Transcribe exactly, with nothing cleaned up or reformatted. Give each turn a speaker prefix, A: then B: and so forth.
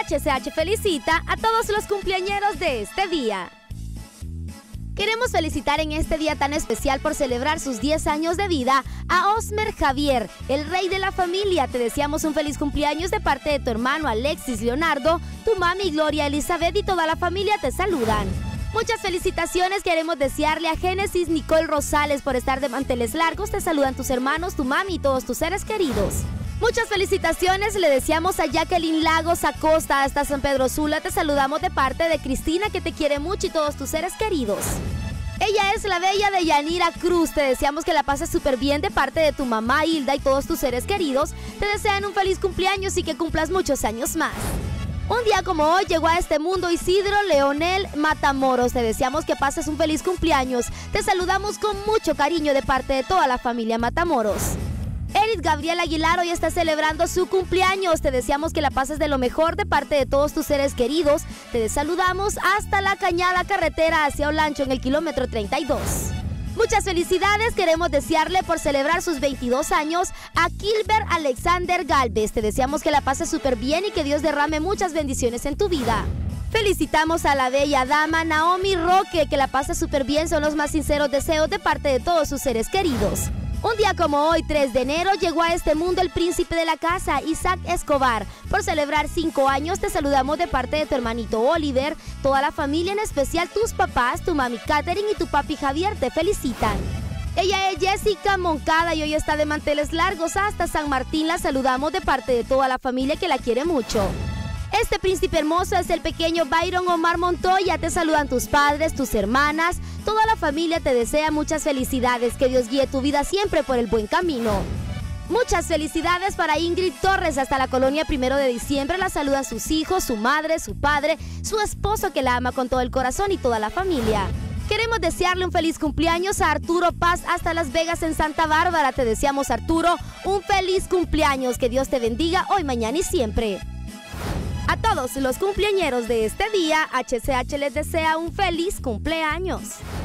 A: H C H felicita a todos los cumpleañeros de este día. Queremos felicitar en este día tan especial por celebrar sus diez años de vida a Osmer Javier, el rey de la familia. Te deseamos un feliz cumpleaños de parte de tu hermano Alexis Leonardo, tu mami Gloria Elizabeth y toda la familia te saludan. Muchas felicitaciones queremos desearle a Génesis Nicole Rosales por estar de manteles largos. Te saludan tus hermanos, tu mami y todos tus seres queridos. Muchas felicitaciones le deseamos a Jacqueline Lagos Acosta hasta San Pedro Sula. Te saludamos de parte de Cristina, que te quiere mucho, y todos tus seres queridos. Ella es la bella de Yanira Cruz. Te deseamos que la pases súper bien de parte de tu mamá Hilda y todos tus seres queridos. Te desean un feliz cumpleaños y que cumplas muchos años más. Un día como hoy llegó a este mundo Isidro Leonel Matamoros. Te deseamos que pases un feliz cumpleaños. Te saludamos con mucho cariño de parte de toda la familia Matamoros. Eric Gabriel Aguilar hoy está celebrando su cumpleaños. Te deseamos que la pases de lo mejor de parte de todos tus seres queridos. Te saludamos hasta la Cañada Carretera hacia Olancho en el kilómetro treinta y dos. Muchas felicidades queremos desearle por celebrar sus veintidós años a Kilber Alexander Galvez. Te deseamos que la pases súper bien y que Dios derrame muchas bendiciones en tu vida. Felicitamos a la bella dama Naomi Roque, que la pases súper bien, son los más sinceros deseos de parte de todos sus seres queridos. Un día como hoy, tres de enero, llegó a este mundo el príncipe de la casa, Isaac Escobar. Por celebrar cinco años, te saludamos de parte de tu hermanito Oliver, toda la familia, en especial tus papás, tu mami Catherine y tu papi Javier te felicitan. Ella es Jessica Moncada y hoy está de manteles largos hasta San Martín. La saludamos de parte de toda la familia que la quiere mucho. Este príncipe hermoso es el pequeño Byron Omar Montoya. Te saludan tus padres, tus hermanas, toda la familia te desea muchas felicidades. Que Dios guíe tu vida siempre por el buen camino. Muchas felicidades para Ingrid Torres hasta la colonia Primero de Diciembre. La saludan sus hijos, su madre, su padre, su esposo que la ama con todo el corazón y toda la familia. Queremos desearle un feliz cumpleaños a Arturo Paz hasta Las Vegas en Santa Bárbara. Te deseamos, Arturo, un feliz cumpleaños. Que Dios te bendiga hoy, mañana y siempre. A todos los cumpleañeros de este día, H C H les desea un feliz cumpleaños.